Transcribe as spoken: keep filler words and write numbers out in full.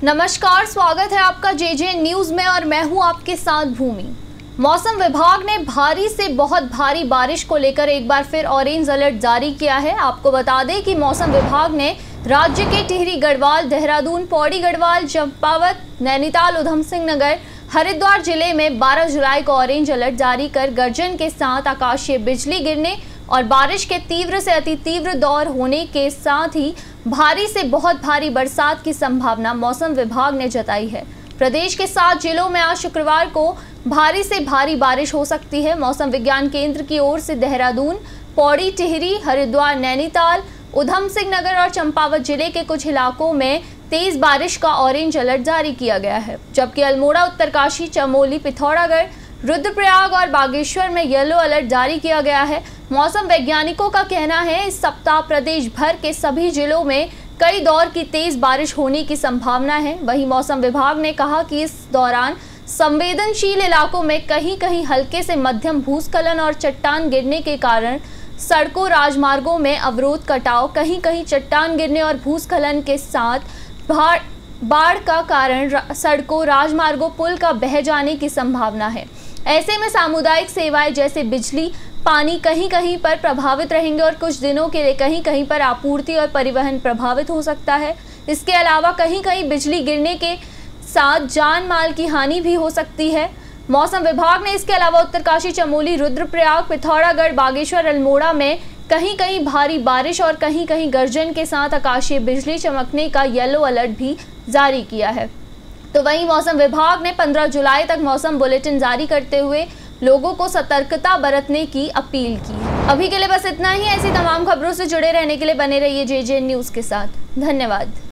नमस्कार, स्वागत है आपका जे जे न्यूज में और मैं हूं आपके साथ भूमि। मौसम विभाग ने भारी से बहुत भारी बारिश को लेकर एक बार फिर ऑरेंज अलर्ट जारी किया है। आपको बता दें कि मौसम विभाग ने राज्य के टिहरी गढ़वाल, देहरादून, पौड़ी गढ़वाल, चंपावत, नैनीताल, उधम सिंह नगर, हरिद्वार जिले में बारह जुलाई को ऑरेंज अलर्ट जारी कर गर्जन के साथ आकाशीय बिजली गिरने और बारिश के तीव्र से अति तीव्र दौर होने के साथ ही भारी से बहुत भारी बरसात की संभावना मौसम विभाग ने जताई है। प्रदेश के सात जिलों में आज शुक्रवार को भारी से भारी बारिश हो सकती है। मौसम विज्ञान केंद्र की ओर से देहरादून, पौड़ी, टिहरी, हरिद्वार, नैनीताल, उधम सिंह नगर और चंपावत जिले के कुछ इलाकों में तेज बारिश का ऑरेंज अलर्ट जारी किया गया है, जबकि अल्मोड़ा, उत्तरकाशी, चमोली, पिथौरागढ़, रुद्रप्रयाग और बागेश्वर में येलो अलर्ट जारी किया गया है। मौसम वैज्ञानिकों का कहना है इस सप्ताह प्रदेश भर के सभी जिलों में कई दौर की तेज बारिश होने की संभावना है। वहीं मौसम विभाग ने कहा कि इस दौरान संवेदनशील इलाकों में कहीं कहीं हल्के से मध्यम भूस्खलन और चट्टान गिरने के कारण सड़कों, राजमार्गों में अवरोध, कटाव, कहीं कहीं चट्टान गिरने और भूस्खलन के साथ बाढ़ का कारण सड़कों, राजमार्गों, पुल का बह जाने की संभावना है। ऐसे में सामुदायिक सेवाएं जैसे बिजली, पानी कहीं कहीं पर प्रभावित रहेंगे और कुछ दिनों के लिए कहीं कहीं पर आपूर्ति और परिवहन प्रभावित हो सकता है। इसके अलावा कहीं कहीं बिजली गिरने के साथ जान माल की हानि भी हो सकती है। मौसम विभाग ने इसके अलावा उत्तरकाशी, चमोली, रुद्रप्रयाग, पिथौरागढ़, बागेश्वर, अल्मोड़ा में कहीं कहीं भारी बारिश और कहीं कहीं गर्जन के साथ आकाशीय बिजली चमकने का येलो अलर्ट भी जारी किया है। तो वहीं मौसम विभाग ने पंद्रह जुलाई तक मौसम बुलेटिन जारी करते हुए लोगों को सतर्कता बरतने की अपील की है। अभी के लिए बस इतना ही। ऐसी तमाम खबरों से जुड़े रहने के लिए बने रहिए जे जे न्यूज के साथ। धन्यवाद।